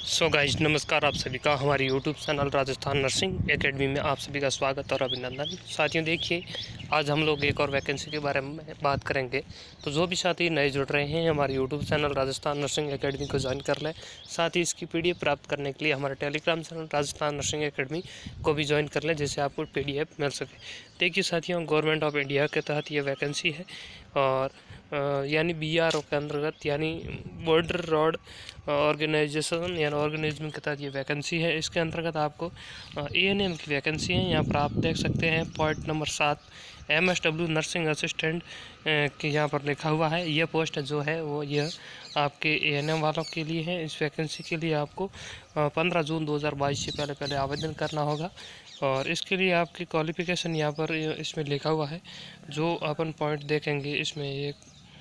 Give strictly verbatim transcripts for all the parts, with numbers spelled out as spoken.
So guys नमस्कार, आप सभी का हमारे YouTube channel Rajasthan nursing academy में आप सभी का स्वागत और अभिनंदन। साथियों देखिए, आज हम लोग एक और वैकेंसी के बारे में बात करेंगे। तो जो भी साथी नए जुड़ रहे हैं हमारे YouTube channel Rajasthan nursing academy को ज्वाइन कर लें। साथ ही इसकी पीडीएफ प्राप्त करने के लिए हमारे Telegram channel Rajasthan nursing academy को भी ज्वाइन कर लें, जिससे आपको पीडीएफ मिल सके। देखिए साथियों, गवर्नमेंट ऑफ इंडिया के तहत ये वैकेंसी है और यानी बी आर ओ के अंतर्गत यानी बॉर्डर रोड ऑर्गेनाइजेशन यानी ऑर्गेनिज्म के तहत ये वैकेंसी है। इसके अंतर्गत आपको ए एन एम की वैकेंसी है। यहाँ पर आप देख सकते हैं पॉइंट नंबर सात M S W nursing assistant के यहाँ पर लिखा हुआ है। यह पोस्ट जो है वो यह आपके ए एन एम वालों के लिए है। इस वैकेंसी के लिए आपको पंद्रह जून दो हज़ार बाईस से पहले पहले आवेदन करना होगा और इसके लिए आपकी क्वालिफ़िकेशन यहाँ पर इसमें लिखा हुआ है। जो अपन पॉइंट देखेंगे इसमें एक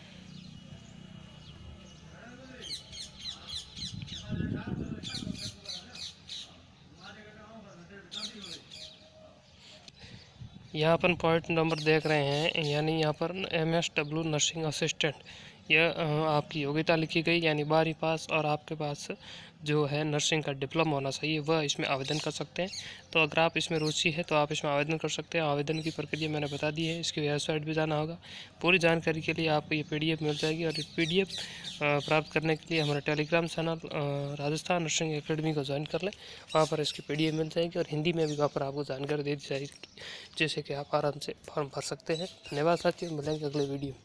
यहाँ अपन पॉइंट नंबर देख रहे हैं, यानी यहाँ पर M S W nursing assistant यह आपकी योग्यता लिखी गई, यानी बारहवीं पास और आपके पास जो है नर्सिंग का डिप्लोमा होना चाहिए, वह इसमें आवेदन कर सकते हैं। तो अगर आप इसमें रुचि है तो आप इसमें आवेदन कर सकते हैं। आवेदन की प्रक्रिया मैंने बता दी है, इसकी वेबसाइट भी जाना होगा। पूरी जानकारी के लिए आपको ये पीडीएफ मिल जाएगी और पीडीएफ प्राप्त करने के लिए हमारे Telegram channel Rajasthan nursing academy को ज्वाइन कर लें। वहाँ पर इसकी पीडीएफ मिल जाएगी और हिंदी में भी वहाँ पर आपको जानकारी दे दी जाएगी, जैसे कि आप आराम से फॉर्म भर सकते हैं। धन्यवाद साथियों, मिलेंगे अगले वीडियो।